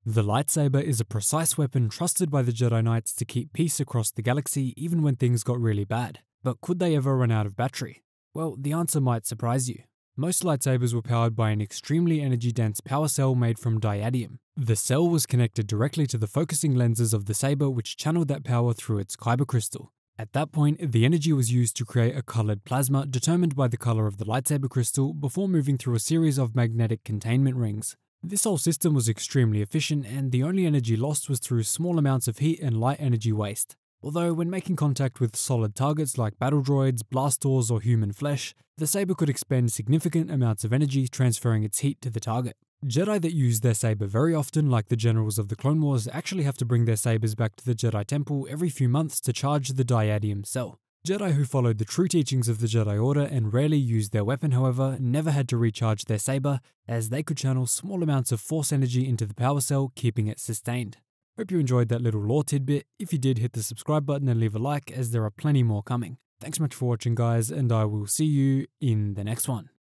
The lightsaber is a precise weapon trusted by the Jedi Knights to keep peace across the galaxy even when things got really bad. But could they ever run out of battery? Well, the answer might surprise you. Most lightsabers were powered by an extremely energy-dense power cell made from diatium. The cell was connected directly to the focusing lenses of the saber, which channeled that power through its kyber crystal. At that point, the energy was used to create a colored plasma determined by the color of the lightsaber crystal before moving through a series of magnetic containment rings. This whole system was extremely efficient, and the only energy lost was through small amounts of heat and light energy waste. Although when making contact with solid targets like battle droids, blast doors, or human flesh, the saber could expend significant amounts of energy transferring its heat to the target. Jedi that use their saber very often, like the generals of the Clone Wars, actually have to bring their sabers back to the Jedi Temple every few months to charge the diatium cell. Jedi who followed the true teachings of the Jedi Order and rarely used their weapon, however, never had to recharge their saber, as they could channel small amounts of force energy into the power cell, keeping it sustained. Hope you enjoyed that little lore tidbit. If you did, hit the subscribe button and leave a like, as there are plenty more coming. Thanks so much for watching, guys, and I will see you in the next one.